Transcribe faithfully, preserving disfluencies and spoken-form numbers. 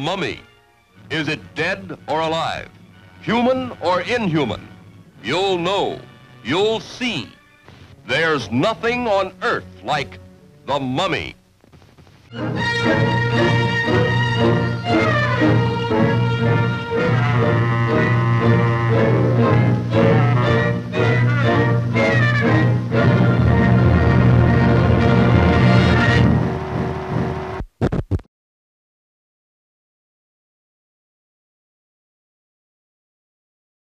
mummy. Is it dead or alive? Human or inhuman? You'll know. You'll see. There's nothing on earth like the mummy.